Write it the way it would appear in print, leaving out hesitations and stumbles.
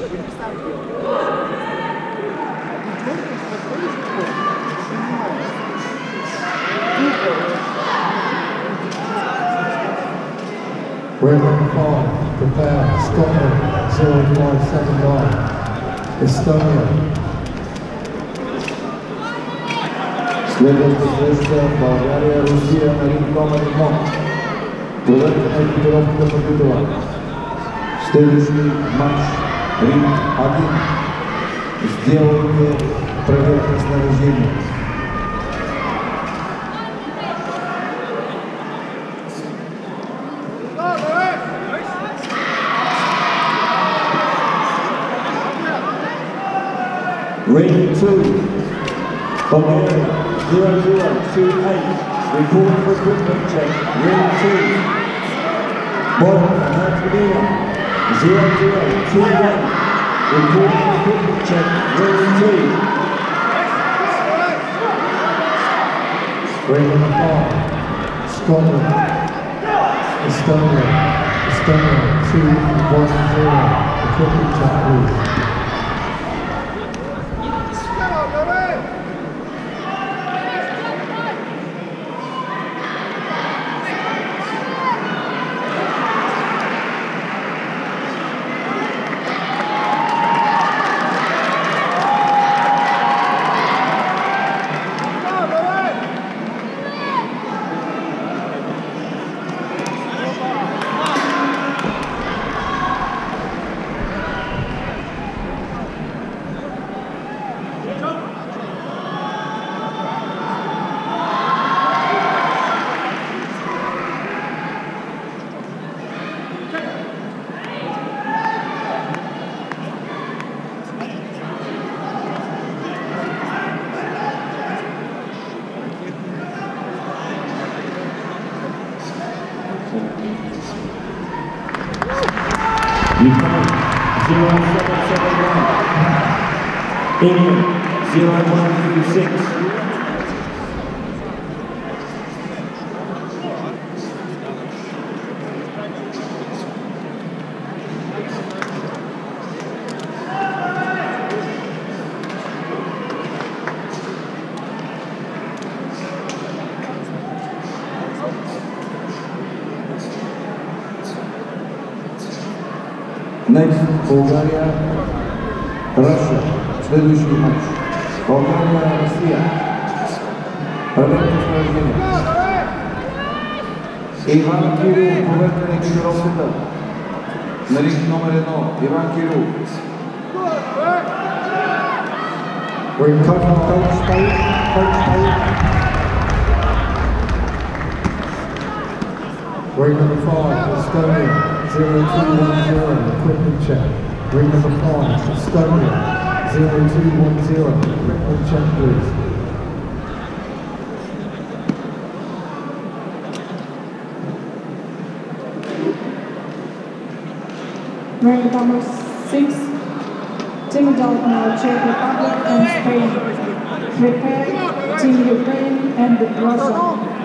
Red number 5, prepare, Scotland, 057 Estonia. Следващата среща България, Русия на ринг номер 1. Проверка на екипировката победила. Следващи матч ринг 1. Сделайте проверка снаряжение. Ring 2, Bulgaria 0028, report for equipment check. Ring 2, Modern Herzegovina 0021, report for equipment check. Ring 3. Ring number 5, Scotland, Estonia 210, equipment check please. Ukraine 0771, England 0136. Next, Bulgaria, Russia. Следующий матч. Bulgaria, Россия. Проверка снаряжения. Иван Кирил, проверка на екипировката. На ринг номер 1. Иван Кирил. Ring coach state. Ring number 5, Estonia, 0210, equipment check. Ring number 5, Estonia, 0210, equipment check please. Ring number 6, Team Dalton, Czech Republic and Spain. Prepare Team Ukraine and Russia.